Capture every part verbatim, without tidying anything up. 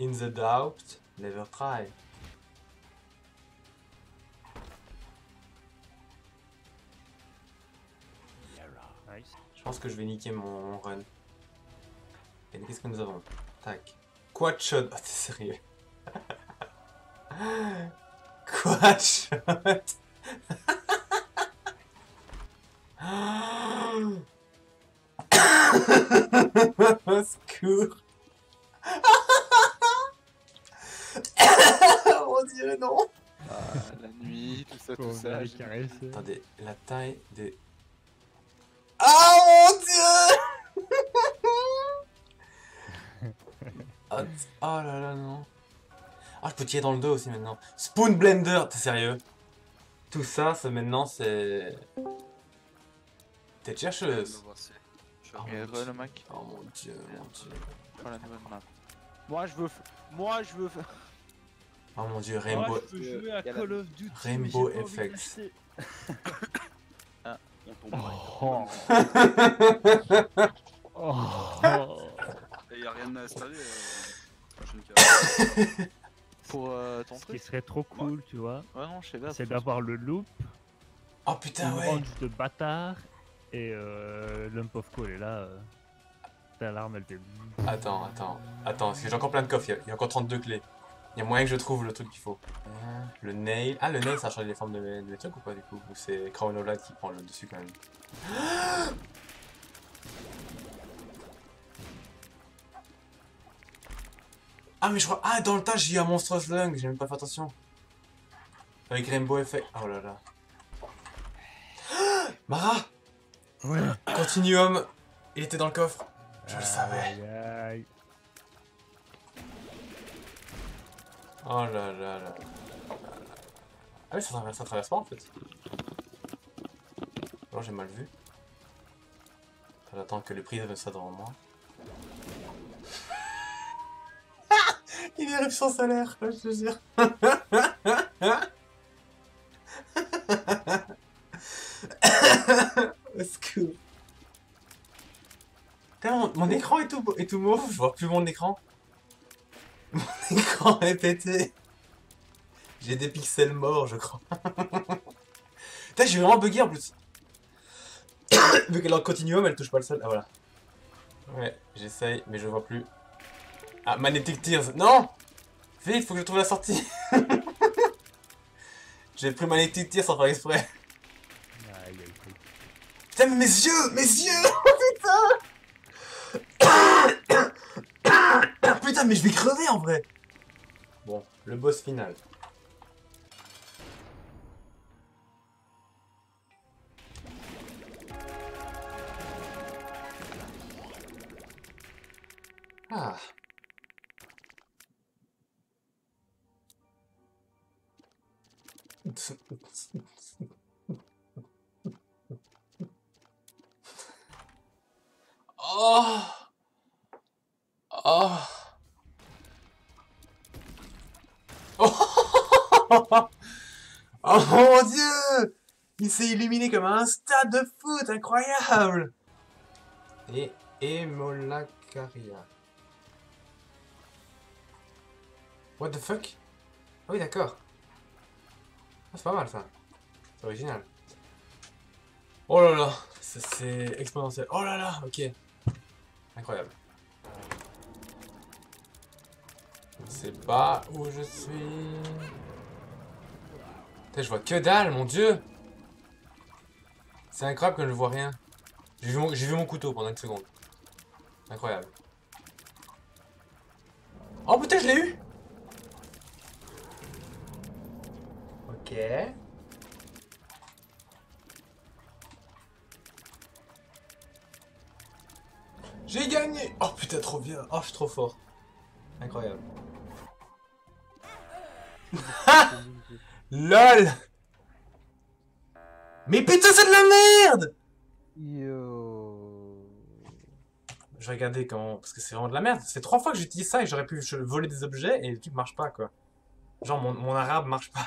In the doubt, never try. Nice. Je pense que je vais niquer mon, mon run. Et qu'est-ce que nous avons? Tac. Quad shot. Oh, t'es sérieux? Quad shot. Au secours. Mon dieu, non. Ah, la nuit, tout ça, tout Faut ça. les j'ai- caresser. Attendez, la taille des... Oh mon dieu. Oh, oh là là, non. Ah, je peux tirer dans le dos aussi maintenant. Spoon Blender, t'es sérieux? Tout ça, ça maintenant, c'est... T'es chercheuse. Je Oh, regarde mon le mec. Oh mon dieu, mon dieu. Prends la nouvelle map. Moi je veux. f- Moi je veux. f- Oh mon dieu, Moi Rainbow... je veux jouer à y a la- Call of Duty. Rainbow mais j'ai pas envie Effects. d'acheter. On tombera. Oh. Oh. Et y a rien à installer. Euh... prochaine carte. Pour euh, ton Ce qui truc. serait trop cool, tu vois, Ouais, non, je sais pas. c'est d'avoir le loop, Oh putain, une ouais. range de bâtard et euh, Lump of Coal. Et là, euh, ta larme elle fait. Attends, attends, attends, parce que j'ai encore plein de coffres, il y a- il y a encore trente-deux clés. Il y a moyen que je trouve le truc qu'il faut. Le nail... Ah, le nail, ça a changé les formes de mes, de mes trucs ou pas, du coup? Ou c'est Chronoblade qui prend le dessus, quand même? Ah, mais je crois... Ah, dans le tas, j'ai eu un Monstrous Lung, j'ai même pas fait attention. Avec Rainbow Effect... Oh là là. Mara! Ouais. Continuum! Il était dans le coffre. Je le savais. Aïe, aïe. Oh là là là. Ah oui, ça traverse, ça traverse pas en fait. Alors j'ai mal vu. J'attends que le prix soit devant moi. Il éruption solaire, je te jure. Au secours. Putain, mon, mon écran est tout, est tout mauve, je vois plus mon écran. Mon écran est pété. J'ai des pixels morts, je crois. Putain, j'ai vraiment bugué en plus. Vu qu'elle est en continuum, elle touche pas le sol. Ah voilà. Ouais, j'essaye, mais je vois plus. Ah, Magnetic Tears. Non! Vite, faut que je trouve la sortie. J'ai pris Magnetic Tears sans faire exprès. Aïe, aïe, aïe. Putain, mais mes yeux! Mes yeux! Putain! Putain, mais je vais crever en vrai! Bon, le boss final. Ah. Oh. Oh. Oh. Oh mon dieu! Il s'est illuminé comme un stade de foot, incroyable! Et Emolacaria. What the fuck? Ah oui, d'accord. Ah, c'est pas mal ça. C'est original. Oh là là, c'est exponentiel. Oh là là, ok. Incroyable. Je sais pas où je suis. Putain, je vois que dalle, mon dieu. C'est incroyable que je ne vois rien. J'ai vu, mon... vu mon couteau pendant une seconde. Incroyable. Oh putain, je l'ai eu. Ok. J'ai gagné. Oh putain, trop bien. Oh, je suis trop fort. Incroyable. LOL. Mais putain, c'est de la merde. Yo. Je vais regarder comment... Parce que c'est vraiment de la merde. C'est trois fois que j'utilise ça et j'aurais pu voler des objets et le truc marche pas, quoi. Genre, mon, mon arabe marche pas.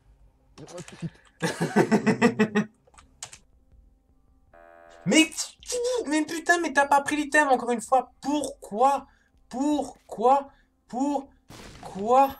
Mais... Mais putain, mais t'as pas pris l'item encore une fois. Pourquoi? Pourquoi? Pour... Quoi?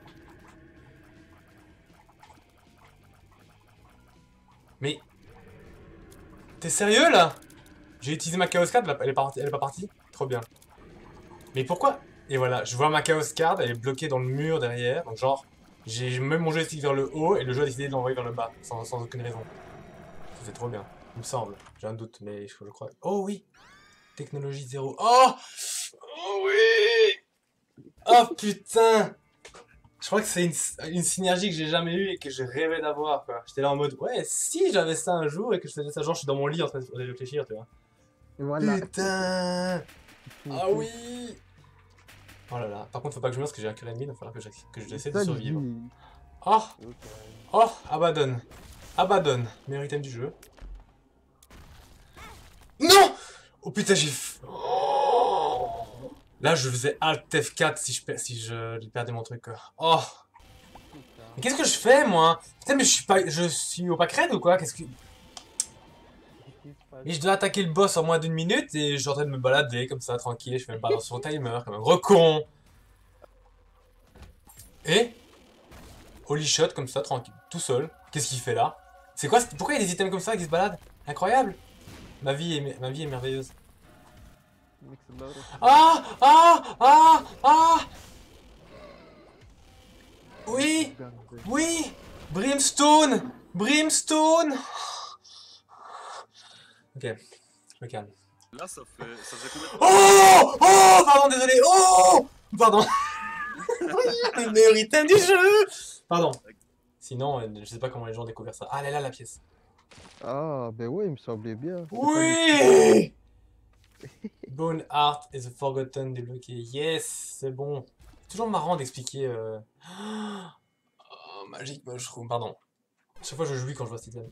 Mais... T'es sérieux là? J'ai utilisé ma Chaos Card, elle est, partie, elle est pas partie? Trop bien. Mais pourquoi? Et voilà, je vois ma Chaos Card, elle est bloquée dans le mur derrière. Donc genre, j'ai même mon joystick vers le haut et le jeu a décidé de l'envoyer vers le bas, sans, sans aucune raison. C'est trop bien, il me semble. J'ai un doute, mais je, je crois... Oh oui! Technologie zéro. Oh! Oh oui! Oh putain! Je crois que c'est une, une synergie que j'ai jamais eue et que j'ai rêvé d'avoir, quoi. J'étais là en mode, ouais, si j'avais ça un jour et que je faisais ça, genre je suis dans mon lit en train de réfléchir, tu vois. Et voilà. Putain! Ah oui! Oh là là. Par contre, faut pas que je meure parce que j'ai un cœur ennemi, il va falloir que j'essaie que j'essaie de survivre. Oh! Oh! Abandonne! Abandonne! Meilleur item du jeu. Non! Oh putain, j'ai... Oh! Là, je faisais Alt F quatre si je, si je perdais mon truc, quoi. Oh! Mais qu'est-ce que je fais, moi? Putain, mais je suis pas... Je suis au pack raid ou quoi? Qu'est-ce que... Et je dois attaquer le boss en moins d'une minute et je suis en train de me balader comme ça, tranquille. Je fais même pas attention au timer, comme un gros con. Et... Holy shot, comme ça, tranquille. Tout seul. Qu'est-ce qu'il fait là? C'est quoi? Pourquoi il y a des items comme ça qui se baladent? Incroyable! Ma vie est, ma vie est merveilleuse. Ah! Ah! Ah! Ah! Oui! Oui! Brimstone! Brimstone! Ok, je me calme. Là, ça fait. Ça faisait combien de temps? Oh! Oh! Pardon, désolé! Oh! Pardon! Le meilleur item du jeu! Pardon. Sinon, je sais pas comment les gens ont découvert ça. Ah, elle est là, la pièce. Ah, ben ouais, il me semblait bien. Oui! Bone Heart is a Forgotten débloqué. Yes, c'est bon. C'est toujours marrant d'expliquer. Euh... Oh, Magic Mushroom, pardon. Chaque fois je jouis quand je vois cet item.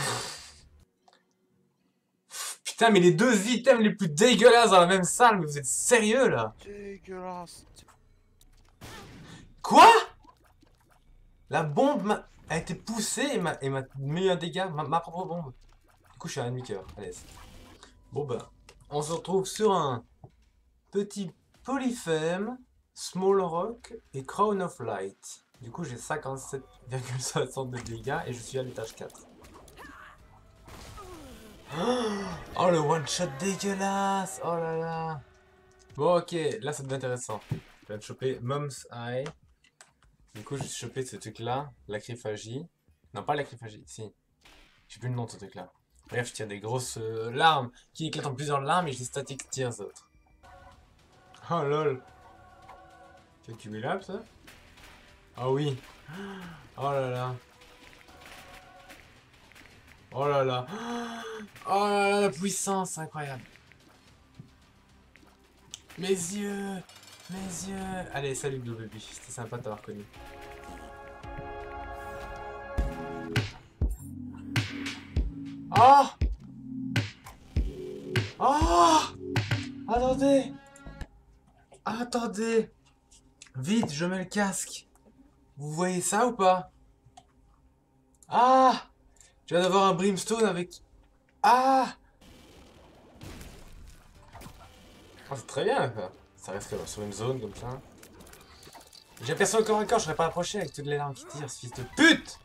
Putain, mais les deux items les plus dégueulasses dans la même salle, mais vous êtes sérieux là? Dégueulasse. Quoi? La bombe a été poussée et m'a mis un dégât, ma, ma propre bombe. Du coup, je suis à un demi-cœur. Allez. Bon bah, on se retrouve sur un petit Polyphème, Small Rock et Crown of Light. Du coup, j'ai cinquante-sept virgule soixante de dégâts et je suis à l'étage quatre. Oh, le one-shot dégueulasse! Oh là là! Bon, ok, là ça devient intéressant. Je viens de choper Mom's Eye. Du coup, j'ai chopé ce truc-là, l'acryphagie. Non, pas l'acryphagie, si. J'ai plus le nom de ce truc-là. Bref, je tire des grosses euh, larmes qui éclatent en plusieurs larmes et je les static tears autres. Oh lol. C'est cumulable ça? Ah oui. Oh là là. Oh là là. Oh là là, la puissance, incroyable. Mes yeux. Mes yeux. Allez, salut Blue Baby, c'était sympa de t'avoir connu. Oh! Oh! Attendez! Attendez! Vite, je mets le casque. Vous voyez ça ou pas? Ah! Je viens d'avoir un Brimstone avec... Ah! Oh, c'est très bien, quoi. Ça reste sur une zone comme ça. J'ai personne au corps à corps, je serais pas approché avec toutes les larmes qui tirent, ce fils de pute!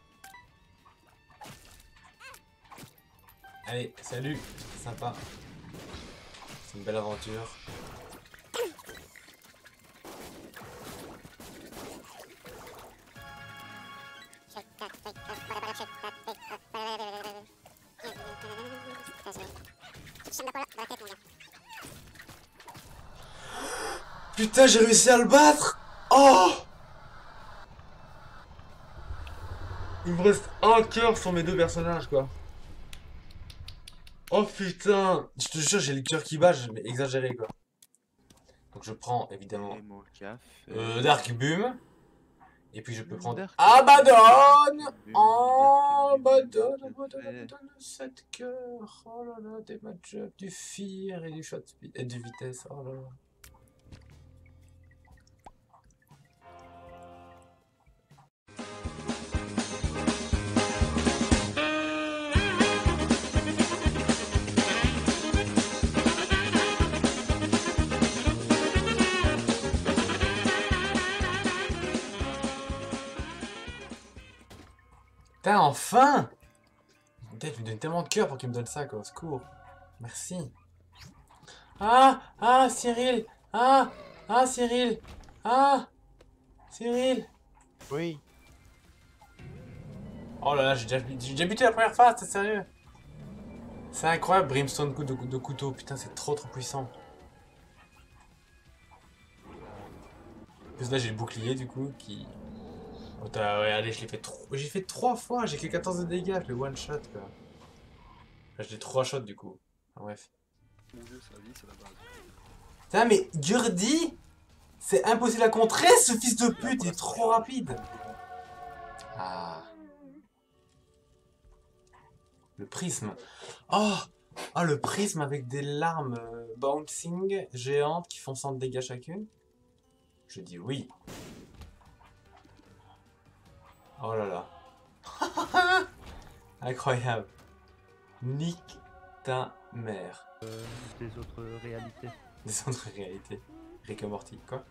Allez, salut, c'est sympa. C'est une belle aventure. Putain, j'ai réussi à le battre! Oh! Il me reste un cœur sur mes deux personnages, quoi. Oh putain! Je te jure, j'ai le cœur qui bat, mais exagéré, quoi. Donc je prends, évidemment, euh, Dark Boom. Et puis je peux prendre... Abandonne! Abandonne, abandonne, abandonne, sept cœurs. Oh là là, des match-up, du fear et du shot speed, et du vitesse, oh là là. Putain, enfin! Putain, il me donne tellement de cœur pour qu'il me donne ça, quoi. Au secours. Merci. Ah! Ah, Cyril! Ah! Ah, Cyril! Ah! Cyril! Oui. Oh là là, j'ai déjà, j'ai déjà buté la première phase, c'est sérieux? C'est incroyable, Brimstone coup de, de couteau. Putain, c'est trop trop puissant. En plus là, j'ai le bouclier, du coup, qui... Oh, t'as... Ouais, allez, je l'ai fait trop... J'ai fait trois fois, j'ai que quatorze de dégâts, je le one shot, quoi. Enfin, j'ai trois shots, du coup. Enfin, bref. Mon dieu, c'est la vie, c'est la base. Putain, mais Gurdi, c'est impossible à contrer, ce fils de pute, il est trop rapide. Ah. Le prisme. Oh, oh, le prisme avec des larmes euh, bouncing géantes qui font cent de dégâts chacune. Je dis oui. Oh là là. Incroyable. Nique ta mère. Euh, des autres réalités. Des autres réalités. Rick et Morty, quoi.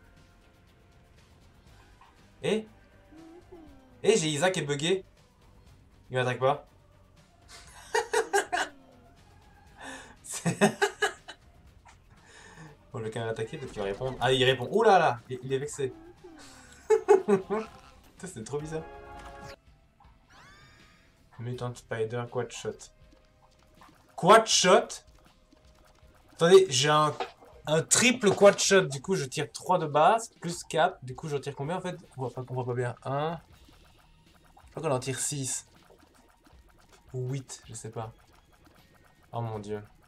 Eh Eh, j'ai Isaac qui est bugué. Il m'attaque pas. Bon, je vais quand même attaquer, peut-être qu'il va répondre. Ah, il répond. Ouh là là, il, il est vexé. Putain, c'est trop bizarre. Mutant Spider Quad Shot. Quad Shot? Attendez, j'ai un, un triple Quad Shot. Du coup, je tire trois de base, plus quatre. Du coup, je tire combien en fait? On voit pas, on voit pas bien. un. Je crois qu'on en tire six. Ou huit, je sais pas. Oh mon dieu.